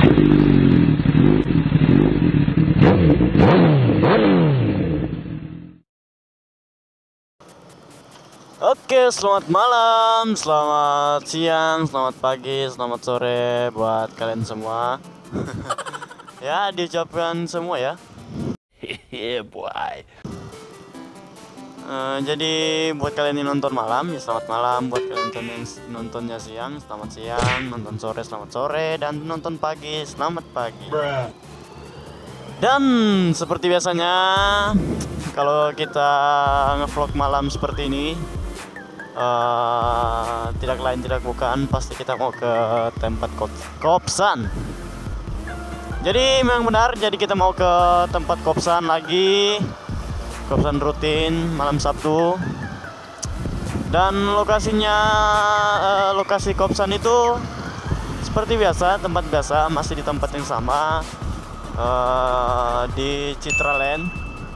Oke, selamat malam, selamat siang, selamat pagi, selamat sore buat kalian semua. Ya, diucapkan semua ya. Yeah, boy. Jadi buat kalian yang nonton malam, ya selamat malam. Buat kalian yang nontonnya siang, selamat siang. Nonton sore, selamat sore. Dan nonton pagi, selamat pagi. Dan seperti biasanya, kalau kita ngevlog malam seperti ini, tidak lain tidak bukan pasti kita mau ke tempat kopsan. Jadi memang benar, jadi kita mau ke tempat kopsan lagi, kopsan rutin malam Sabtu. Dan lokasinya, lokasi kopsan itu seperti biasa, tempat biasa, masih di tempat yang sama, di Citraland.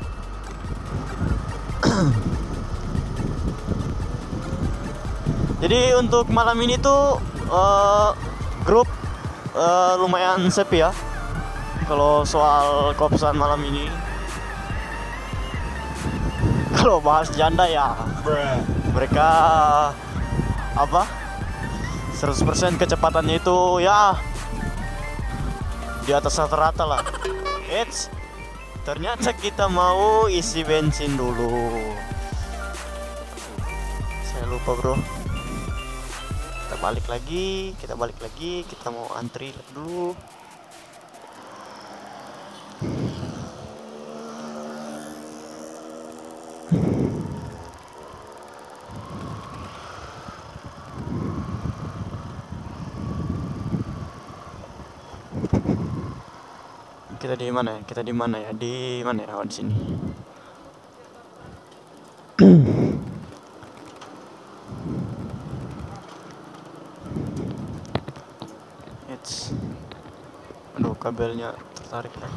Jadi untuk malam ini tuh grup lumayan sepi ya. Kalau soal kopsan malam ini, kalau bahas janda ya, mereka apa? 100% kecepatannya itu ya di atas rata-rata lah. Ternyata kita mau isi bensin dulu. Saya lupa bro. Kita balik lagi, kita mau antri dulu. Kita di mana ya? Kita di mana ya? Di mana ya? Oh, di sini. Aduh, kabelnya tertarik ya.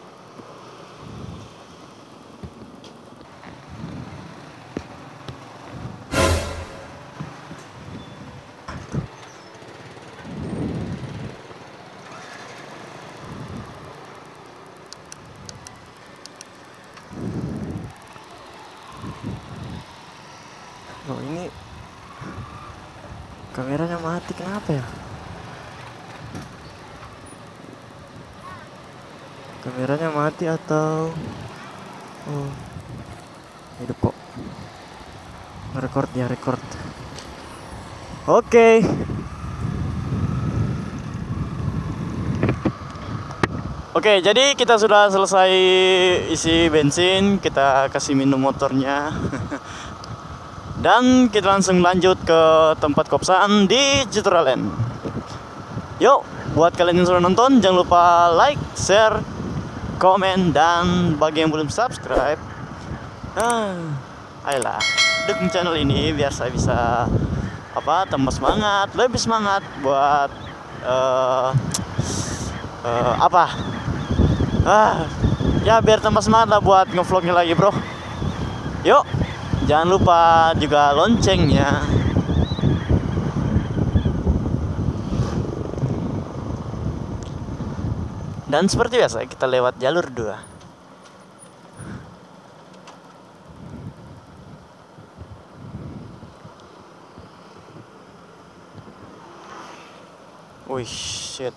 Loh, ini kameranya mati, kenapa ya? Kameranya mati atau hidup kok? Record ya, record. Oke. Oke, jadi kita sudah selesai isi bensin, kita kasih minum motornya. Dan kita langsung lanjut ke tempat kopsan di Citraland. Yuk, buat kalian yang sudah nonton, jangan lupa like, share, komen, dan bagi yang belum subscribe, ayolah dukung channel ini biar saya bisa tambah semangat, lebih semangat buat ya biar tambah semangat lah buat ngevlognya lagi bro. Yuk, jangan lupa juga loncengnya. Dan seperti biasa kita lewat jalur 2. Wih, shit.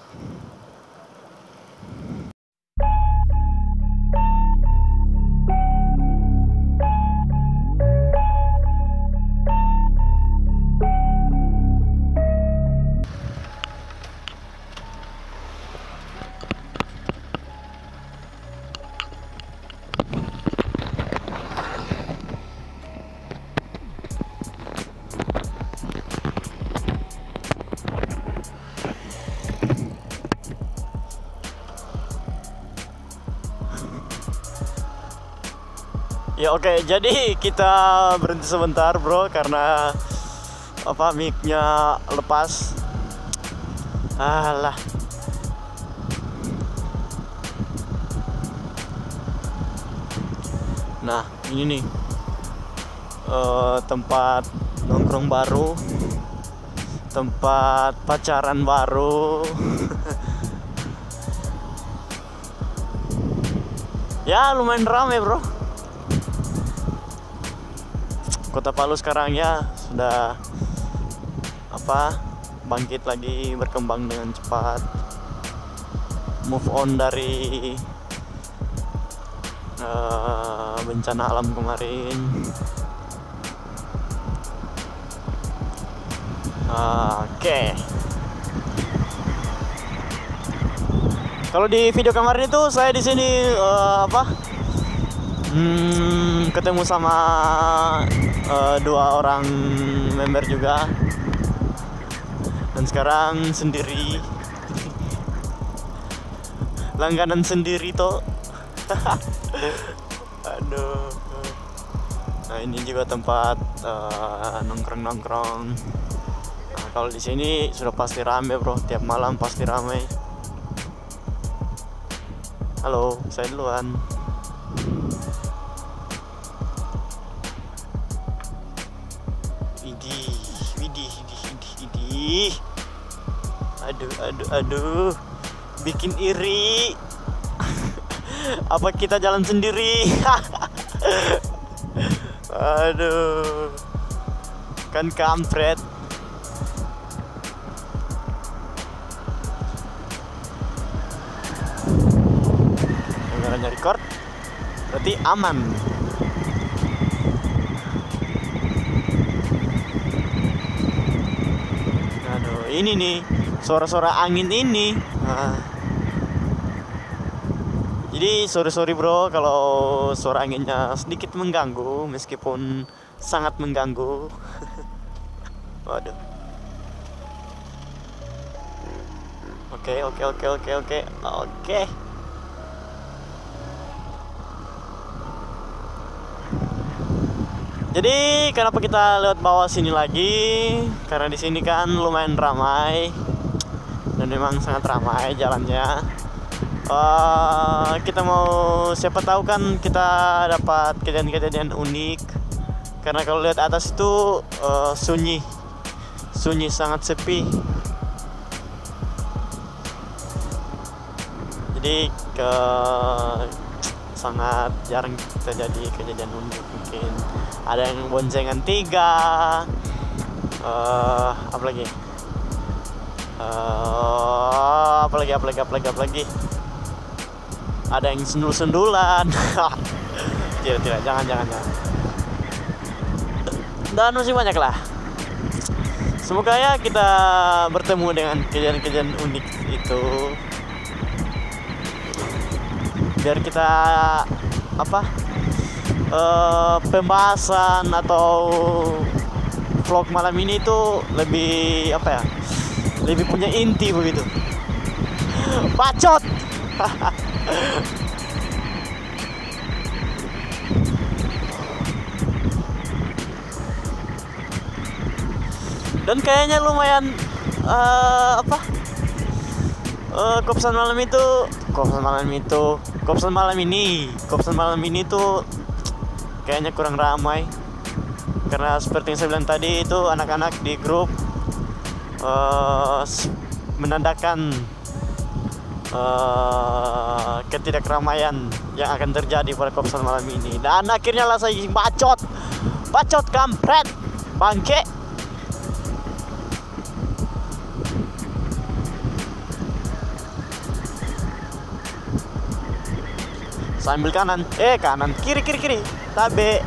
Ya oke, jadi kita berhenti sebentar bro karena mic-nya lepas. Alah. Nah, ini nih tempat nongkrong baru, tempat pacaran baru. Ya lumayan ramai bro. Kota Palu sekarang ya sudah bangkit lagi, berkembang dengan cepat, move on dari bencana alam kemarin. Oke. Kalau di video kemarin itu saya di sini ketemu sama dua orang member juga, dan sekarang sendiri, langganan sendiri toh. Aduh. Nah ini juga tempat nongkrong. Nah, kalau di sini sudah pasti rame bro, tiap malam pasti rame. Halo, saya duluan. Widih. Aduh. Bikin iri. Apa kita jalan sendiri? Aduh. Kan kampret. Kameranya record, berarti aman. Aduh, ini nih suara-suara angin ini. Jadi sorry bro kalau suara anginnya sedikit mengganggu, meskipun sangat mengganggu. Waduh. Oke. Jadi kenapa kita lewat bawah sini lagi? Karena di sini kan lumayan ramai, dan memang sangat ramai jalannya. Kita mau, siapa tahu kan kita dapat kejadian-kejadian unik. Karena kalau lihat atas itu sunyi, sangat sepi. Jadi sangat jarang terjadi kejadian unik. Mungkin ada yang boncengan 3, apalagi ada yang sendul-sendulan. tidak, jangan, dan masih banyak lah. Semoga ya kita bertemu dengan kejadian-kejadian unik itu, biar kita pembahasan atau vlog malam ini tuh lebih lebih punya inti begitu. Bacot. Dan kayaknya lumayan kopsan malam ini tuh kayaknya kurang ramai, karena seperti yang saya bilang tadi itu anak-anak di grup menandakan ketidakramaian yang akan terjadi pada kopsan malam ini, dan akhirnya lah saya bacot kampret bangke. Sambil kanan kiri tabe.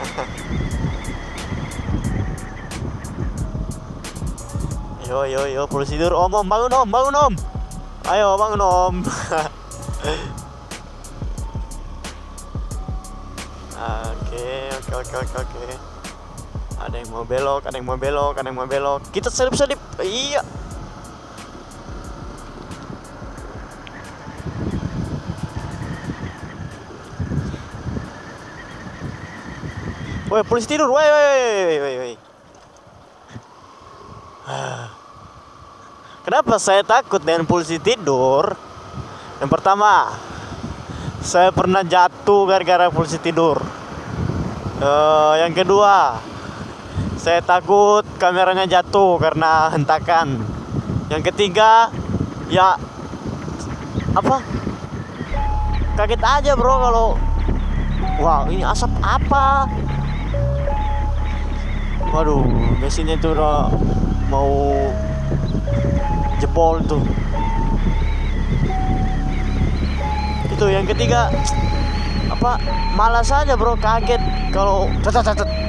Yo polisi tidur. Om bangun om, ayo bangun om. Oke. Ada yang mau belok. Kita selip. Iya. Woi, polisi tidur. Woi. Kenapa saya takut dengan polisi tidur? Yang pertama, saya pernah jatuh gara-gara polisi tidur. Yang kedua, saya takut kameranya jatuh karena hentakan. Yang ketiga, ya kaget aja bro kalau wah ini asap apa. Waduh, mesinnya tuh udah mau jebol tuh. Itu yang ketiga apa, malas aja bro, kaget kalau